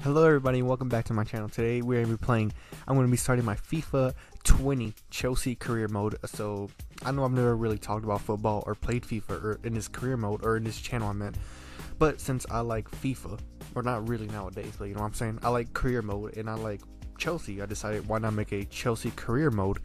Hello everybody, welcome back to my channel. Today we're going to be playing, I'm going to be starting my FIFA 20 Chelsea career mode. So, I know I've never really talked about football or played FIFA or in this career mode or in this channel I meant. But since I like FIFA, or not really nowadays, but you know what I'm saying, I like career mode and I like Chelsea, I decided why not make a Chelsea career mode.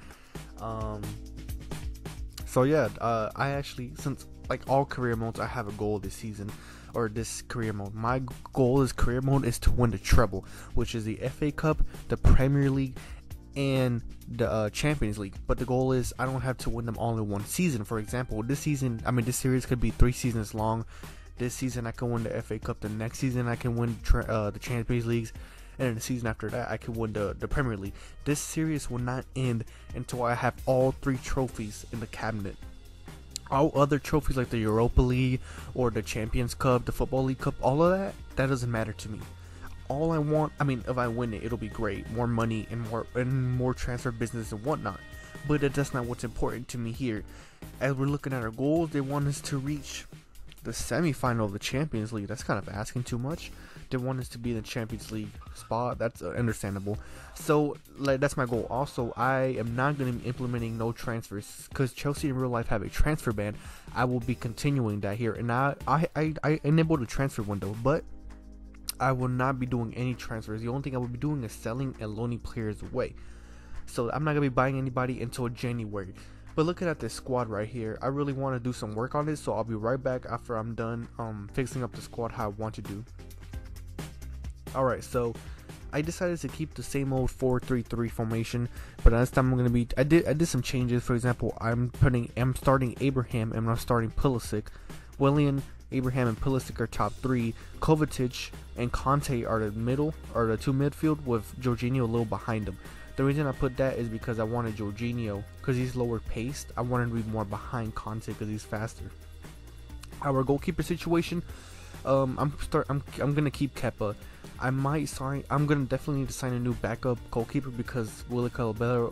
So yeah, I actually, since like all career modes, I have a goal this season. Or this career mode. My goal is career mode is to win the treble, which is the FA Cup, the Premier League, and the Champions League. But the goal is I don't have to win them all in one season. For example, this season, this series could be 3 seasons long. This season I can win the FA Cup. The next season I can win the Champions Leagues, and then the season after that I can win the Premier League. This series will not end until I have all 3 trophies in the cabinet. All other trophies like the Europa League or the Champions Cup, the Football League Cup, all of that doesn't matter to me. All I want, if I win it, it'll be great, more money and more transfer business and whatnot. But that's not what's important to me here. As we're looking at our goals, they want us to reach the semi-final of the Champions League. That's kind of asking too much. They want us to be in the Champions League spot. That's understandable. So that's my goal. Also, I am not going to be implementing no transfers because Chelsea in real life have a transfer ban. I will be continuing that here, and I enabled the transfer window, but I will not be doing any transfers. The only thing I will be doing is selling and loaning players away. So I'm not going to be buying anybody until January. But looking at this squad right here, I really want to do some work on this, so I'll be right back after I'm done fixing up the squad how I want to do. Alright, so I decided to keep the same old 4-3-3 formation, but this time I'm gonna be I did some changes. For example, I'm starting Abraham and I'm starting Pulisic. Willian, Abraham, and Pulisic are top 3. Kovacic and Conte are the middle, or the 2 midfield, with Jorginho a little behind them. The reason I put that is because I wanted Jorginho, because he's lower paced. I wanted to be more behind Conte because he's faster. Our goalkeeper situation, I'm gonna keep Kepa. I'm gonna definitely need to sign a new backup goalkeeper because Willy Calabello,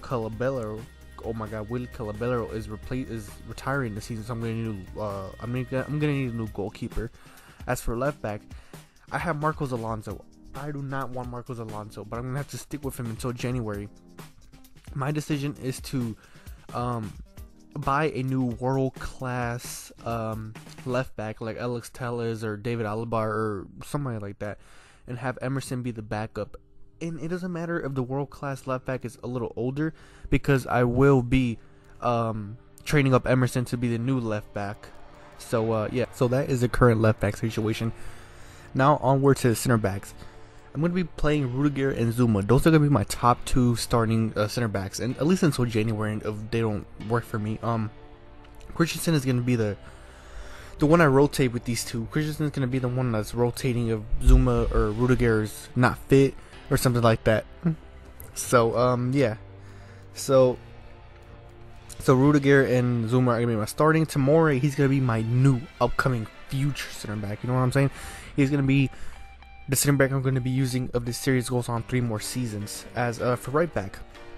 oh my God, Willy Calabello is retiring this season, so I'm gonna need a new goalkeeper. As for left back, I have Marcos Alonso. I do not want Marcos Alonso, but I'm gonna have to stick with him until January. My decision is to buy a new world-class left back like Alex Telles or David Alaba or somebody like that, and have Emerson be the backup. And it doesn't matter if the world-class left back is a little older, because I will be training up Emerson to be the new left back. So yeah, so that is the current left back situation. Now onward to the center backs. I'm going to be playing Rudiger and Zuma. Those are going to be my top 2 starting center backs, and at least until January if they don't work for me. Christensen is going to be the one I rotate with these 2. Christensen is going to be the one that's rotating if Zuma or Rudiger is not fit or something like that. So yeah. So Rudiger and Zuma are going to be my starting. Tomorrow he's going to be my new upcoming future center back. You know what I'm saying? He's going to be the center back I'm going to be using if this series goes on 3 more seasons. As for right back,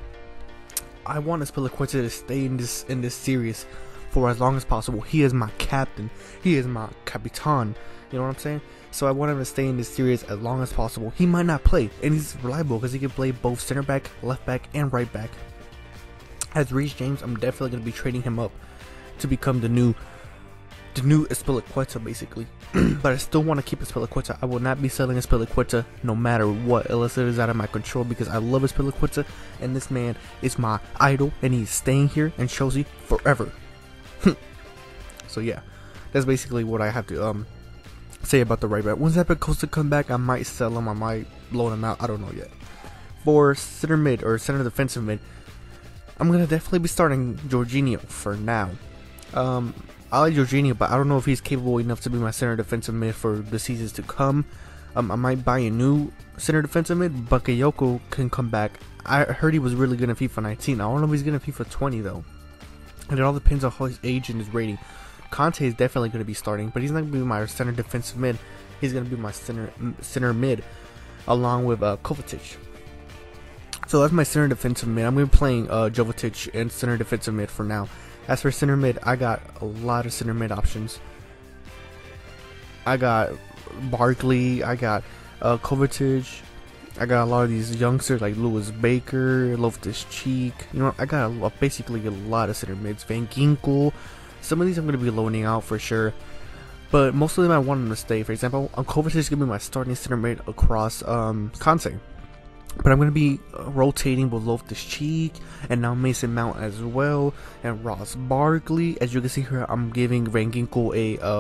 I want Aspilicueta to stay in this series for as long as possible. He is my captain. He is my capitan. You know what I'm saying? So I want him to stay in this series as long as possible. He might not play, and he's reliable because he can play both center back, left back, and right back. As Reece James, I'm definitely going to be trading him up to become the new Aspilicueta, basically. But I still want to keep Aspilicueta. I will not be selling Aspilicueta no matter what, unless it is out of my control, because I love Aspilicueta, and this man is my idol, and he's staying here in Chelsea forever. So yeah, that's basically what I have to say about the right back. Once Costa come back, I might sell him, I might loan him out, I don't know yet. For center mid, or center defensive mid, I'm gonna definitely be starting Jorginho for now. I like Jorginho, but I don't know if he's capable enough to be my center defensive mid for the seasons to come. I might buy a new center defensive mid. Bakayoko can come back. I heard he was really good in FIFA 19. I don't know if he's good in FIFA 20 though. And it all depends on his age and his rating. Conte is definitely going to be starting, but he's not going to be my center defensive mid. He's going to be my center mid, along with Kovacic. So that's my center defensive mid. I'm going to be playing Jovetic and center defensive mid for now. As for center mid, I got a lot of center mid options. I got Barkley, I got Kovacic. I got a lot of these youngsters like Lewis Baker, Loftus Cheek. You know, I got basically a lot of center mids. Van Ginkel. Some of these I'm going to be loaning out for sure. But most of them I want them to stay. For example, Kovacic is going to be my starting center mid across Conte. But I'm going to be rotating with Loftus Cheek and now Mason Mount as well. And Ross Barkley. As you can see here, I'm giving Van Ginkel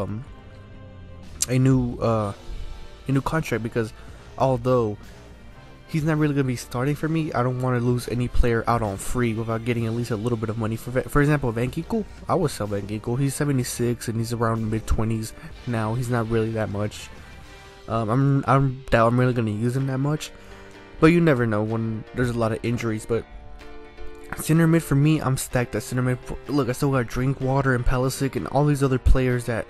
a new contract because although he's not really going to be starting for me, I don't want to lose any player out on free without getting at least a little bit of money for example, Van Ginkel. I would sell Van Ginkel. He's 76 and he's around mid-20s now. He's not really that much. I doubt I'm really going to use him that much, but you never know when there's a lot of injuries. But center mid for me, I'm stacked at center mid. Look, I still got Drinkwater and Pulisic and all these other players that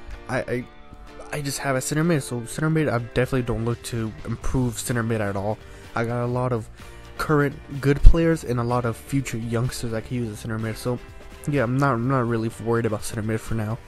I just have a center mid. So center mid, I definitely don't look to improve center mid at all. I got a lot of current good players and a lot of future youngsters I can use as center mid. So yeah, I'm not really worried about center mid for now.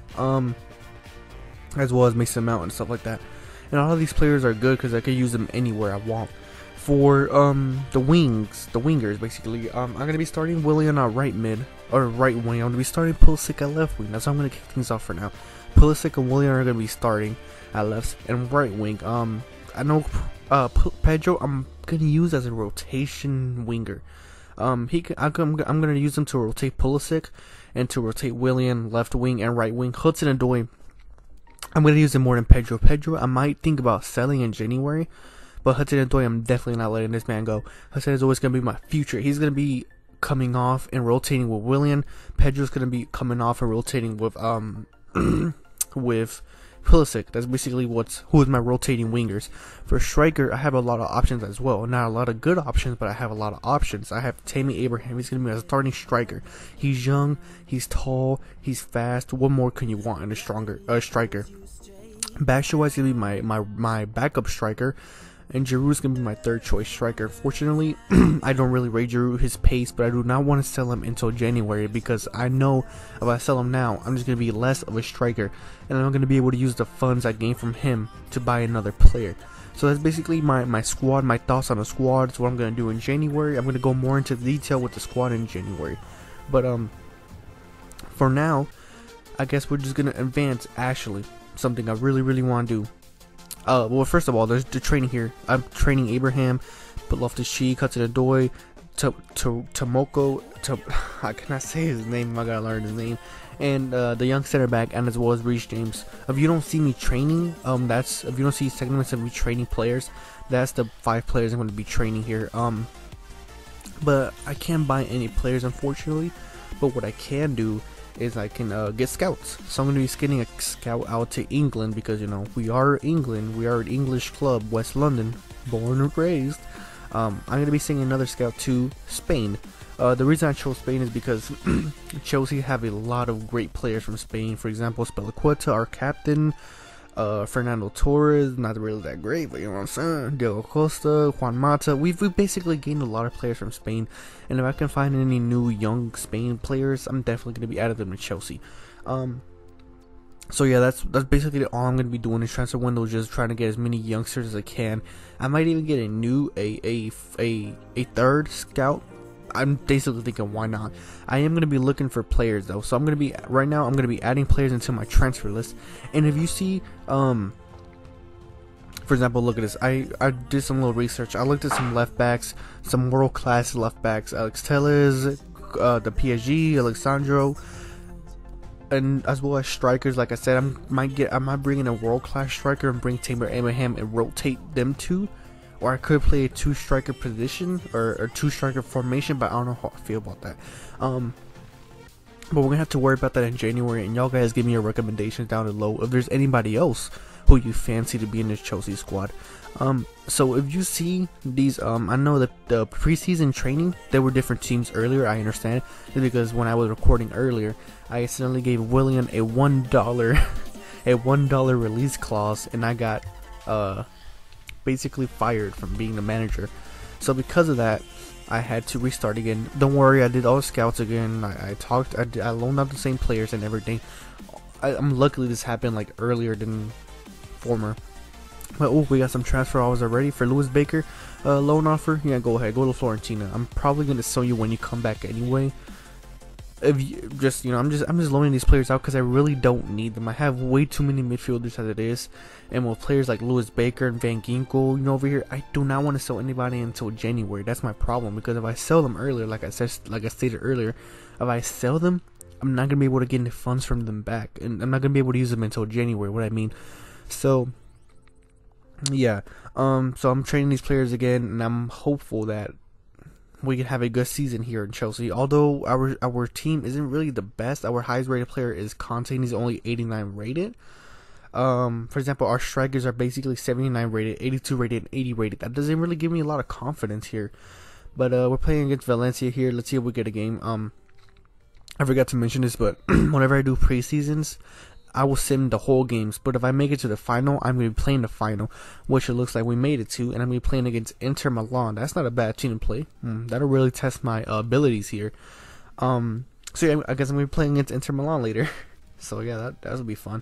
As well as Mason Mount and stuff like that. And a lot of these players are good because I can use them anywhere I want. For the wingers basically, I'm gonna be starting Willian at right mid or right wing. I'm gonna be starting Pulisic at left wing. That's how I'm gonna kick things off for now. Pulisic and Willian are gonna be starting at left and right wing. I know Pedro I'm gonna use as a rotation winger. I'm gonna use him to rotate Pulisic and to rotate Willian left wing and right wing. Hudson-Odoi, I'm gonna use him more than Pedro. Pedro I might think about selling in January, but Hudson-Odoi I'm definitely not letting this man go. Hudson is always gonna be my future. He's gonna be coming off and rotating with Willian. Pedro's gonna be coming off and rotating with with Pulisic. That's basically who is my rotating wingers. For striker, I have a lot of options as well. Not a lot of good options, but I have a lot of options. I have Tammy Abraham. He's going to be a starting striker. He's young, he's tall, he's fast. What more can you want in a striker? Batshuayi is going to be my backup striker. And Giroud is going to be my third choice striker. Fortunately, I don't really rate Giroud his pace, but I do not want to sell him until January because I know if I sell him now, I'm just going to be less of a striker. And I'm not going to be able to use the funds I gain from him to buy another player. So that's basically my squad, my thoughts on the squad. It's what I'm going to do in January. I'm going to go more into detail with the squad in January. But for now, I guess we're just going to advance Ashley. Something I really want to do. Well, first of all, there's the training here. I'm training Abraham, but Loftus Cheek, Hudson-Odoi, Tomoko, I cannot say his name. I gotta learn his name. And the young center back, and as well as Reece James. If you don't see me training, if you don't see segments of me training players, that's the 5 players I'm going to be training here. But I can't buy any players, unfortunately. But what I can do is I can get scouts. So I'm going to be getting a scout out to England because, you know, we are England. We are an English club, West London, born and raised. I'm going to be sending another scout to Spain. The reason I chose Spain is because Chelsea have a lot of great players from Spain. For example, Spilicueta, our captain, Fernando Torres, not really that great, but you know what I'm saying, Diego Costa, Juan Mata. We've basically gained a lot of players from Spain, and if I can find any new young Spain players, I'm definitely going to be adding them to Chelsea. So yeah, that's basically all I'm going to be doing this transfer window, just trying to get as many youngsters as I can. I might even get a third scout. I'm basically thinking, why not? I am going to be looking for players though, so I'm going to be right now. I'm going to be adding players into my transfer list. And if you see, for example, look at this. I did some little research. I looked at some left backs, some world class left backs. Alex Telles, the PSG, Alexandro, and as well as strikers. Like I said, I might bring in a world class striker and bring Tammy Abraham and rotate them two. Or I could play a 2-striker position or 2-striker formation, but I don't know how I feel about that. But we're gonna have to worry about that in January, and y'all guys give me your recommendations down below if there's anybody else who you fancy to be in this Chelsea squad. So if you see these, I know that the preseason training, there were different teams earlier. I understand because when I was recording earlier, I accidentally gave Willian a $1 release clause, and I got basically fired from being the manager. So because of that, I had to restart again. Don't worry, I did all the scouts again. I loaned out the same players and everything. I'm luckily this happened like earlier than former. But oh, we got some transfer offers already for Lewis Baker. Loan offer. Yeah, go ahead. Go to Florentina. I'm probably gonna sell you when you come back anyway. If you just, I'm just loaning these players out because I really don't need them. I have way too many midfielders as it is, and with players like Lewis Baker and Van Ginkel, over here, I do not want to sell anybody until January. That's my problem, because if I sell them earlier, like I stated earlier, if I sell them, I'm not gonna be able to get any funds from them back, and I'm not gonna be able to use them until January. What I mean, so yeah, so I'm training these players again, and I'm hopeful that we can have a good season here in Chelsea. Although our team isn't really the best, our highest rated player is Conte, and he's only 89 rated. For example, our strikers are basically 79 rated, 82 rated, and 80 rated. That doesn't really give me a lot of confidence here. But we're playing against Valencia here. Let's see if we get a game. I forgot to mention this, but whenever I do preseasons, I will sim the whole games. But if I make it to the final, I'm going to be playing the final, which it looks like we made it to, and I'm going to be playing against Inter Milan. That's not a bad team to play. That'll really test my abilities here. So yeah, I guess I'm going to be playing against Inter Milan later. So yeah, that'll be fun.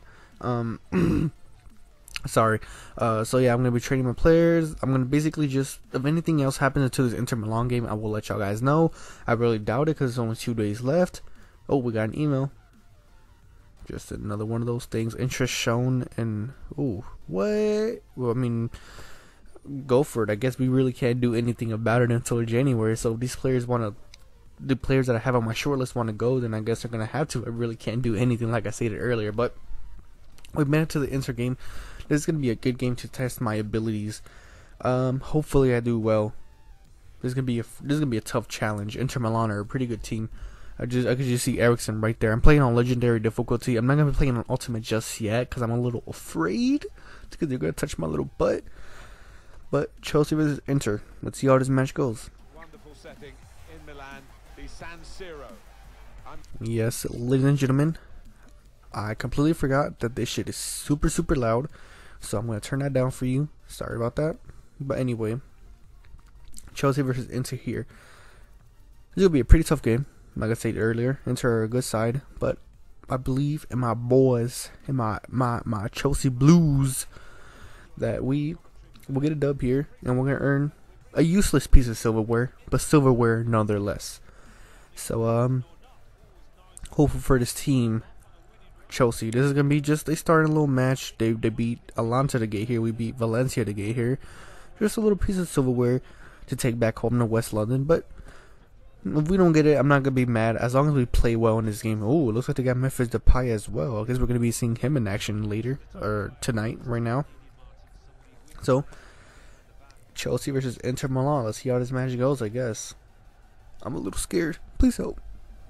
Sorry. So yeah, I'm going to be training my players. I'm going to basically just, if anything else happens to this Inter Milan game, I will let y'all guys know. I really doubt it because there's only 2 days left. Oh, we got an email. Just another one of those things. Interest shown, and ooh, what? Well, I mean, go for it. I guess we really can't do anything about it until January. So if these players the players that I have on my short list want to go, then I guess they're gonna have to. I really can't do anything, like I stated earlier. But we made it to the Inter game. This is gonna be a good game to test my abilities. Hopefully I do well. This is gonna be a tough challenge. Inter Milan are a pretty good team. I could just see Ericsson right there. I'm playing on legendary difficulty. I'm not gonna be playing on ultimate just yet because I'm a little afraid because they're gonna touch my little butt. But Chelsea versus Inter. Let's see how this match goes. Wonderful setting in Milan, the San Siro. Yes, ladies and gentlemen, I completely forgot that this shit is super loud, so I'm gonna turn that down for you. Sorry about that. But anyway, Chelsea versus Inter here. This will be a pretty tough game. Like I said earlier, Inter are a good side, but I believe in my boys, in my Chelsea Blues, that we will get a dub here, and we're gonna earn a useless piece of silverware, but silverware nonetheless. So hopeful for this team, Chelsea. This is gonna be just a starting little match. They beat Atalanta to get here. We beat Valencia to get here. Just a little piece of silverware to take back home to West London, but if we don't get it, I'm not gonna be mad as long as we play well in this game. Oh, it looks like they got Memphis Depay as well. I guess we're gonna be seeing him in action later, or tonight, right now. So Chelsea versus Inter Milan. Let's see how this match goes. I guess I'm a little scared. Please help.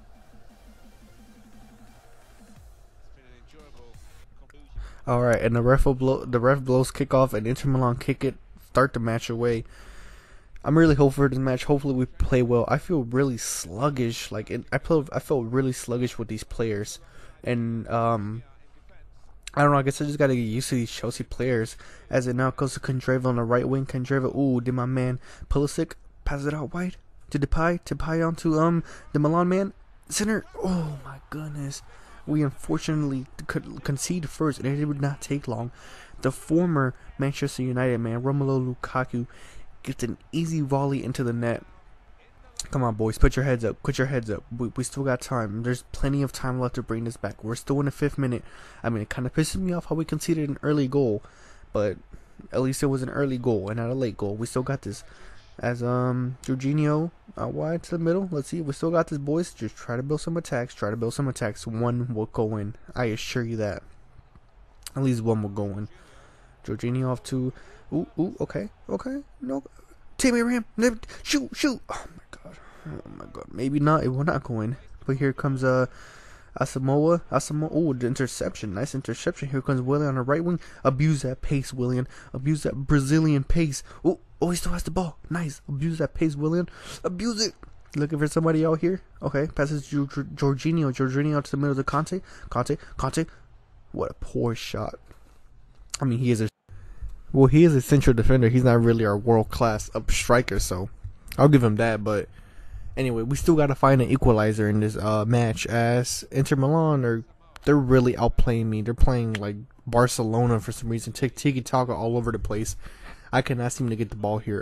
All right, and the ref blows kickoff, and Inter Milan kick it, start the match away. I'm really hopeful for this match. Hopefully we play well. I feel really sluggish. I felt really sluggish with these players, and I don't know. I guess I just gotta get used to these Chelsea players. As it now goes to Kandreva on the right wing. Kandreva, ooh, did my man Pulisic pass it out wide to Depay onto the Milan man center. Oh my goodness, we unfortunately could concede first, and it would not take long. The former Manchester United man Romelu Lukaku gets an easy volley into the net. Come on, boys, put your heads up. Put your heads up. We still got time. There's plenty of time left to bring this back. We're still in the 5th minute. I mean, it kind of pisses me off how we conceded an early goal, but at least it was an early goal and not a late goal. We still got this. As Jorginho out wide to the middle. Let's see. We still got this, boys. Just try to build some attacks. One will go in. I assure you that. At least one will go in. Jorginho off to. Ooh, okay. No. Tammy Ram. Shoot. Oh my god. Maybe not. It will not go in. But here comes Asamoah. Oh, the interception. Nice interception. Here comes Willian on the right wing. Abuse that pace, Willian. Abuse that Brazilian pace. Oh, he still has the ball. Nice. Abuse that pace, Willian. Abuse it. Looking for somebody out here. Okay. Passes Jorginho. Jorginho to the middle of Conte. Conte. What a poor shot. I mean, he is a central defender. He's not really our world-class striker, so I'll give him that. But anyway, we still got to find an equalizer in this match, as Inter Milan are they're really outplaying me. They're playing like Barcelona for some reason. Tiki taka all over the place. I cannot seem to get the ball here.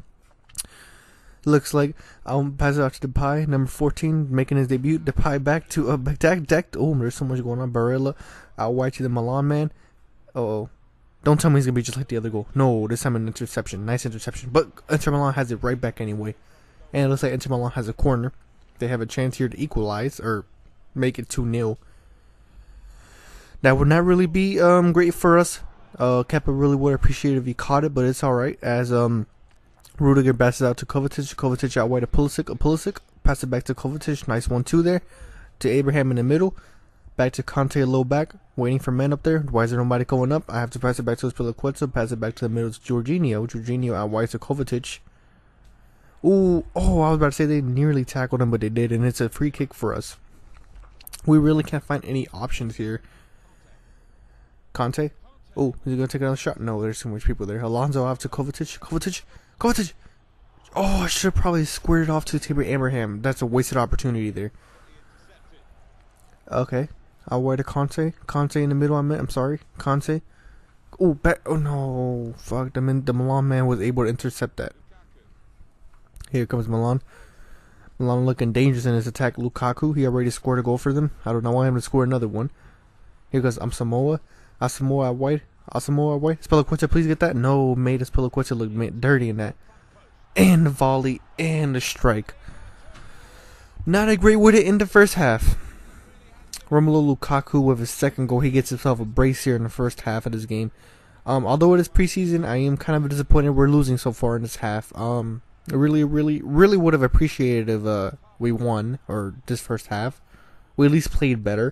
Looks like I'll pass it out to Depay, number 14, making his debut. Depay back to Deck. Oh, there's so much going on. Barella out wide to the Milan man. Oh, don't tell me he's gonna be just like the other goal. No, this time an interception. Nice interception. But Inter Milan has it right back anyway. And it looks like Inter Milan has a corner. They have a chance here to equalize or make it 2-0. That would not really be great for us. Kepa really would appreciate it if he caught it, but it's alright. As Rudiger passes out to Kovacic. Kovacic out wide to Pulisic. Pass it back to Kovacic. Nice 1-2 there. To Abraham in the middle. Back to Conte a little back. Waiting for men up there. Why is there nobody going up? I have to pass it back to Spilicueta. Pass it back to the middle to Jorginho. Jorginho out wide to Kovacic. Ooh. Oh, I was about to say they nearly tackled him, but they did. And it's a free kick for us. We really can't find any options here. Conte. Oh, is he going to take another shot? No, there's too much people there. Alonso out to Kovacic. Kovacic! Oh, I should have probably squared it off to Tabor Abraham. That's a wasted opportunity there. Okay. I'll wait to Conte. Conte in the middle, I'm sorry. Conte. Oh, back. Oh, no. Fuck. The Milan man was able to intercept that. Here comes Milan. Milan looking dangerous in his attack. Lukaku, he already scored a goal for them. I don't know why him to score another one. Here goes Asamoah. Asamoah out wide. Spilicueta, please get that. No, made Spilicueta look dirty in that. And the volley and the strike. Not a great way to end the first half. Romelu Lukaku with his second goal. He gets himself a brace here in the first half of this game. Although it is preseason, I am kind of disappointed we're losing so far in this half. I really would have appreciated if we won, or this first half. We at least played better.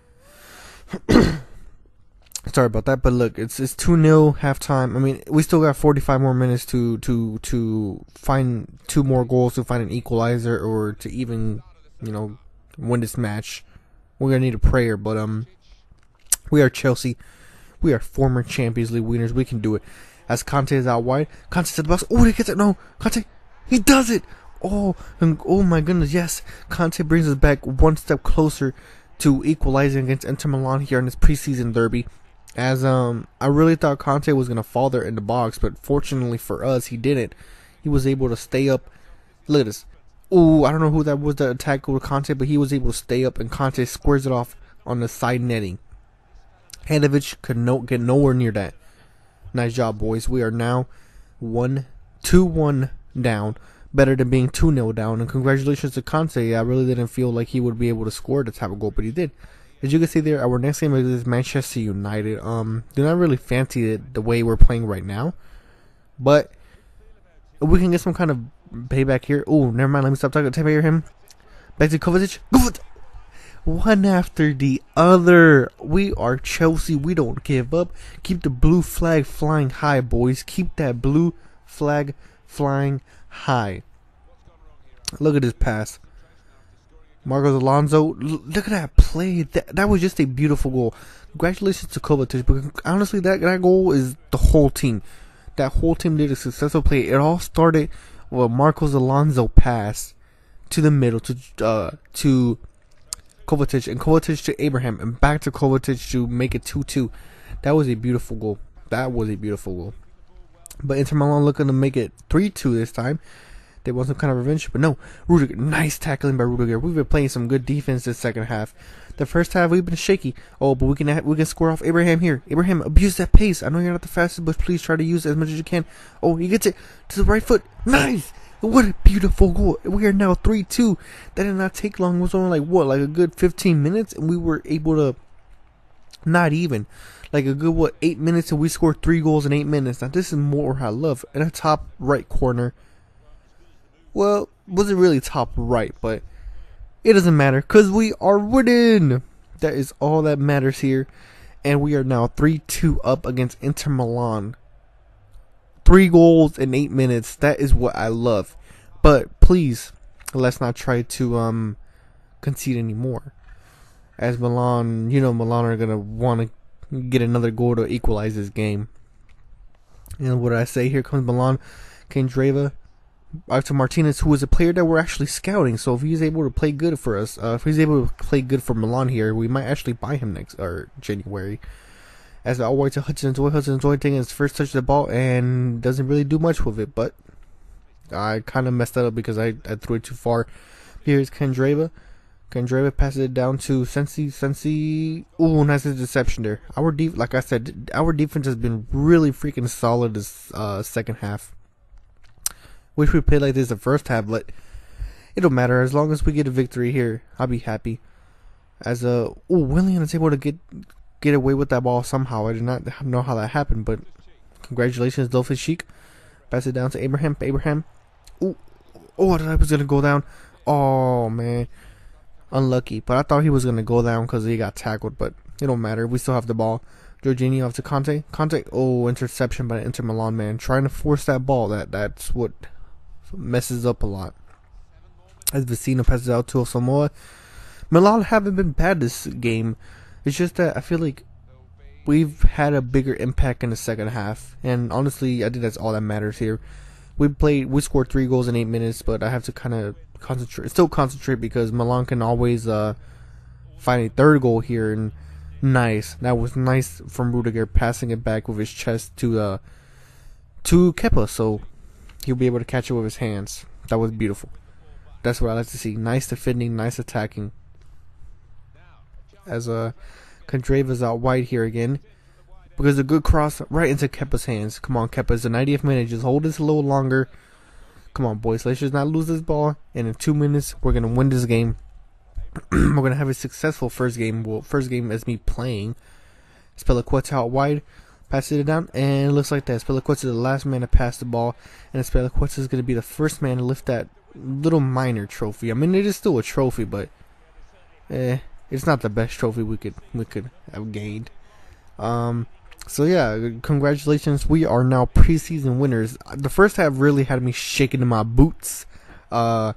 Sorry about that, but look, it's 2-0 halftime. I mean, we still got 45 more minutes to find 2 more goals to find an equalizer or to even, win this match. We're gonna need a prayer, but we are Chelsea. We are former Champions League winners. We can do it. As Conte is out wide, Conte to the box. Oh, he gets it. No, Conte, he does it. Oh, and oh my goodness, yes. Conte brings us back one step closer to equalizing against Inter Milan here in this preseason derby. As I really thought Conte was gonna fall there in the box, but fortunately for us, he didn't. He was able to stay up. Look at this. Ooh, I don't know who that was that attacked with Conte, but he was able to stay up, and Conte squares it off on the side netting. Handovic could get nowhere near that. Nice job, boys. We are now 2-1 down. Better than being 2-0 down. And congratulations to Conte. I really didn't feel like he would be able to score the type of goal, but he did. As you can see there, our next game is Manchester United. Do not really fancy it the way we're playing right now, but if we can get some kind of payback here. Oh, never mind. Let me stop talking. Take care of him. Back to Kovacic. Good. One after the other. We are Chelsea. We don't give up. Keep the blue flag flying high, boys. Keep that blue flag flying high. Look at this pass. Marcos Alonso, look at that play. That was just a beautiful goal. Congratulations to Kovacic. But honestly, that goal is the whole team. That whole team did a successful play. It all started with a Marcos Alonso pass to the middle to Kovacic, and Kovacic to Abraham, and back to Kovacic to make it 2-2. That was a beautiful goal. But Inter Milan looking to make it 3-2 this time. They want some kind of revenge, but no. Rudiger, nice tackling by Rudiger. We've been playing some good defense this second half. The first half we've been shaky. Oh, but we can score off Abraham here. Abraham, abuse that pace. I know you're not the fastest, but please try to use it as much as you can. Oh, he gets it to the right foot. Nice. What a beautiful goal. We are now 3-2. That did not take long. It was only like a good 15 minutes, and we were able to not even like a good 8 minutes, and we scored 3 goals in 8 minutes. Now this is more I love. In the top right corner. Well, wasn't really top right, but it doesn't matter because we are winning. That is all that matters here. And we are now 3-2 up against Inter Milan. 3 goals in 8 minutes. That is what I love. But please, let's not try to concede anymore. As Milan, Milan are going to want to get another goal to equalize this game. And what did I say? Here comes Milan. Kendreva. to Martinez, who is a player that we're actually scouting. So if he's able to play good for us, if he's able to play good for Milan here, we might actually buy him next or January. As all white to Hudson-Odoi taking his first touch of the ball and doesn't really do much with it, but I kind of messed that up because I threw it too far. Here's Candreva. Candreva passes it down to Sensi. Ooh, nice interception there. Like I said, our defense has been really freaking solid this second half. Wish we played like this the first half, but it don't matter. As long as we get a victory here, I'll be happy. As Willian is able to get away with that ball somehow. I did not know how that happened, but congratulations, Dolphin Sheik. Pass it down to Abraham. Ooh, I thought I was gonna go down. Oh man, unlucky. But I thought he was gonna go down because he got tackled. But it don't matter. We still have the ball. Jorginho off to Conte. Interception by the Inter Milan man, trying to force that ball. That's what messes up a lot. As Vecino passes out to Samoa. Milan haven't been bad this game. It's just that I feel like we've had a bigger impact in the second half, and honestly, I think that's all that matters here. We scored 3 goals in 8 minutes, but I have to kind of concentrate because Milan can always find a third goal here. And that was nice from Rudiger passing it back with his chest to Kepa, so he'll be able to catch it with his hands. That was beautiful. That's what I like to see. Nice defending, nice attacking. As Candreva's out wide here again, because a good cross right into Kepa's hands. Come on, Kepa, it's the 90th minute. Just hold this a little longer. Come on, boys. Let's just not lose this ball. And in 2 minutes, we're gonna win this game. We're gonna have a successful first game. Well, first game as me playing. Spelaqueta out wide, passes it down, and it looks like that. Spelaqueta is the last man to pass the ball, and Spelaqueta is gonna be the first man to lift that little minor trophy. I mean, it is still a trophy, but it's not the best trophy we could have gained. So yeah, congratulations. We are now preseason winners. The first half really had me shaking in my boots. That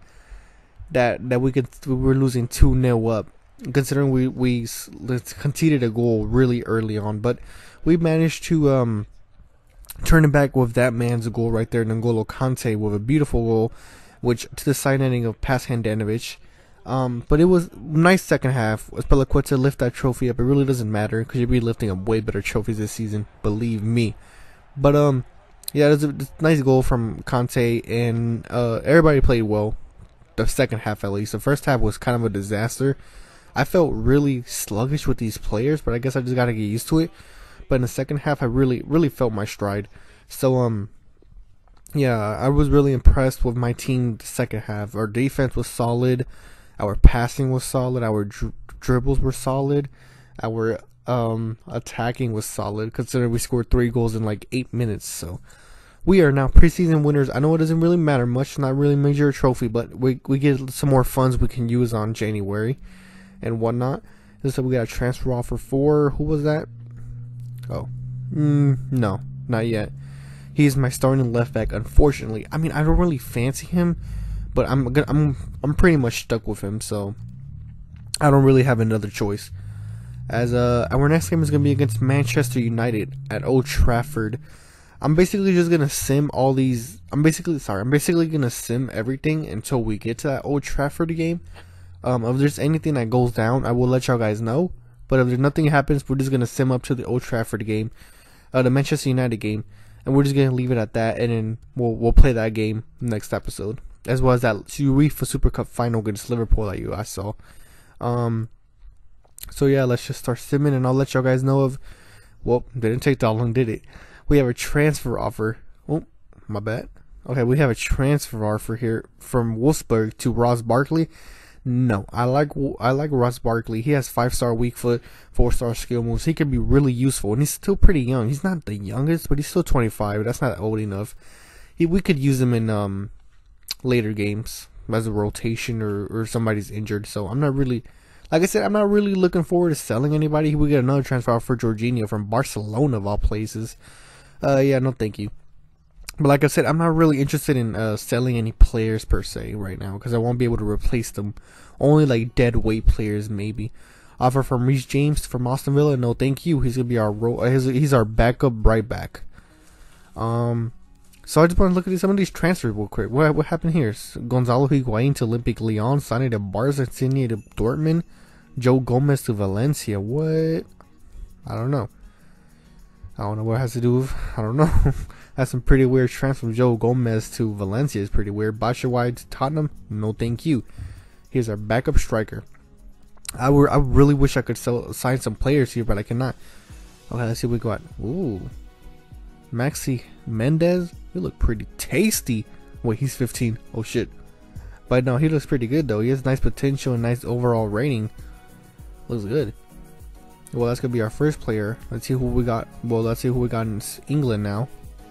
we were losing 2-0 up, considering we conceded a goal really early on, but we managed to turn it back with that man's goal right there, N'Golo Kante, with a beautiful goal, which to the side ending of past Handanovic. But it was nice second half. Spelaqueta lift that trophy up. It really doesn't matter because you'll be lifting up way better trophies this season, believe me. But yeah, it was a nice goal from Conte, and everybody played well. The second half, at least. The first half was kind of a disaster. I felt really sluggish with these players, but I guess I just gotta get used to it. But in the second half, I really felt my stride. So yeah, I was really impressed with my team the second half. Our defense was solid. Our passing was solid. Our dribbles were solid. Our attacking was solid, considering we scored 3 goals in like 8 minutes. So we are now preseason winners. I know it doesn't really matter much, not really major a trophy, but we get some more funds we can use on January and whatnot. So we got a transfer offer for, who was that? Oh, no, not yet. He's my starting left back, unfortunately. I mean, I don't really fancy him, but I'm pretty much stuck with him, so I don't really have another choice. As our next game is gonna be against Manchester United at Old Trafford. I'm basically just gonna sim all these. I'm basically gonna sim everything until we get to that Old Trafford game. If there's anything that goes down, I will let y'all guys know. But if there's nothing happens, we're just gonna sim up to the Old Trafford game, the Manchester United game, and we're just gonna leave it at that. And then we'll play that game next episode, as well as that UEFA Super Cup final against Liverpool that I saw. So yeah, let's just start simming, and I'll let y'all guys know of. Well, didn't take that long, did it? We have a transfer offer. Oh, my bad. Okay, we have a transfer offer here from Wolfsburg to Ross Barkley. No, I like Ross Barkley. He has 5-star weak foot, 4-star skill moves. He can be really useful, and he's still pretty young. He's not the youngest, but he's still 25. That's not old enough. We could use him in later games as a rotation or somebody's injured. So I'm not really, like I said, I'm not really looking forward to selling anybody. We get another transfer offer for Jorginho from Barcelona of all places. Yeah, no thank you. But like I said, I'm not really interested in selling any players per se right now, because I won't be able to replace them. Only like dead weight players maybe. Offer from Reece James from Aston Villa. No thank you. He's gonna be our he's our backup right back. So I just want to look at some of these transfers real quick. What happened here? Gonzalo Higuain to Olympic Lyon, signed to Barca, Insigne to Dortmund, Joe Gomez to Valencia. What? I don't know. I don't know what it has to do with. I don't know. That's some pretty weird transfer from Joe Gomez to Valencia. Is pretty weird. Batshuayi to Tottenham. No, thank you. Here's our backup striker. I really wish I could sign some players here, but I cannot. Okay, let's see what we got. Ooh, Maxi Mendez. You look pretty tasty. Wait, he's 15. Oh shit. But no, he looks pretty good though. He has nice potential and nice overall rating. Looks good. Well, that's gonna be our first player. Let's see who we got. Well, let's see who we got in England now.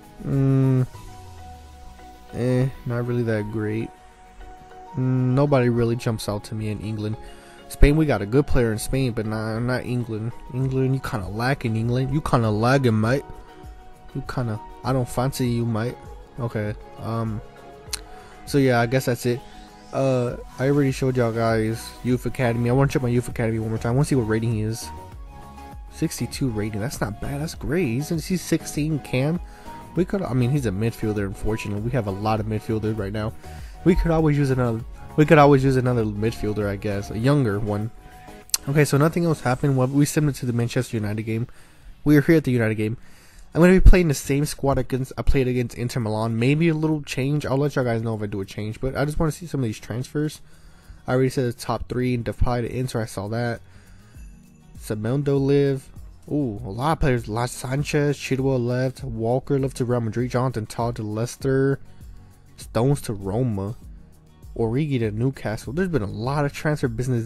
Not really that great. Nobody really jumps out to me in England. Spain, we got a good player in Spain, but not England. England, you kind of lacking. England, you kind of lagging, mate. You kind of, I don't fancy you, mate. Okay. So yeah, I guess that's it. I already showed y'all guys Youth Academy. I want to check my Youth Academy one more time. I want to see what rating he is. 62 rating. That's not bad. That's great. He's 16 cam. We could. I mean, he's a midfielder. Unfortunately, we have a lot of midfielders right now. We could always use another. We could always use another midfielder, I guess, a younger one. Okay, so nothing else happened. Well, we sent it to the Manchester United game. We are here at the United game. I'm going to be playing the same squad I played against Inter Milan. Maybe a little change. I'll let y'all guys know if I do a change. But I just want to see some of these transfers. I already said the top 3 and Depay to Inter. I saw that. Semedo live. Ooh, a lot of players. Las Sanchez, Chilwell left. Walker left to Real Madrid. Jonathan Todd to Leicester. Stones to Roma. Origi to Newcastle. There's been a lot of transfer business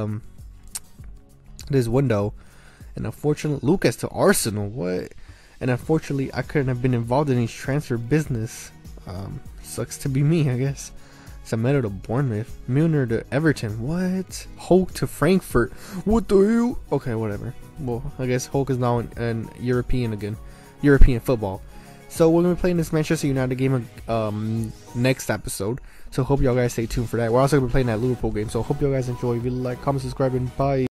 this window. And unfortunately, Lucas to Arsenal. What? And unfortunately, I couldn't have been involved in these transfer business. Sucks to be me, I guess. Semedo to Bournemouth. Milner to Everton. What? Hulk to Frankfurt. What the hell? Okay, whatever. Well, I guess Hulk is now in European again. European football. So we're going to be playing this Manchester United game next episode. So hope y'all guys stay tuned for that. We're also going to be playing that Liverpool game. So hope y'all guys enjoy. If you like, comment, subscribe, and bye.